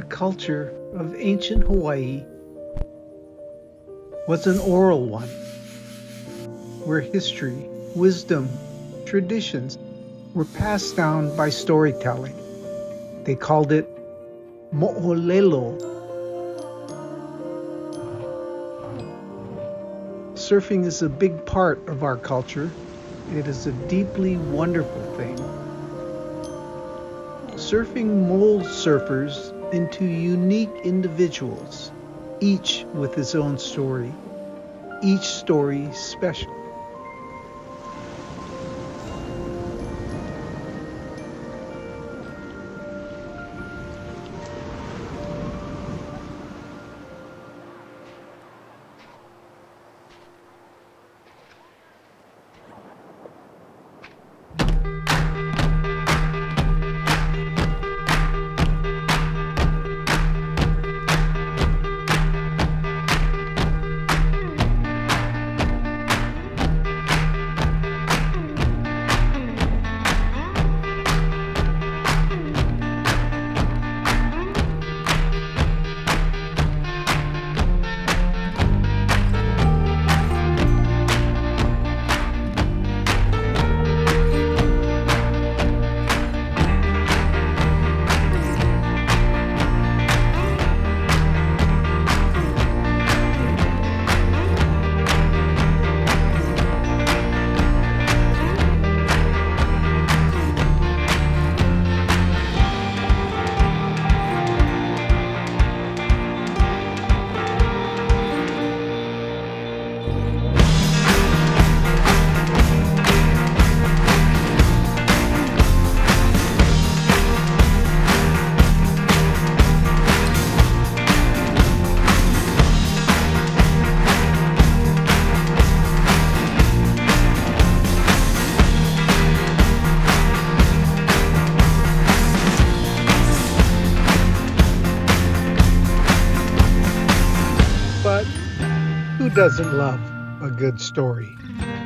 culture of ancient Hawaii was an oral one, where history, wisdom, traditions were passed down by storytelling. They called it mo'olelo. Surfing is a big part of our culture. It is a deeply wonderful thing. Surfing molds surfers into unique individuals, each with his own story, each story special. But who doesn't love a good story?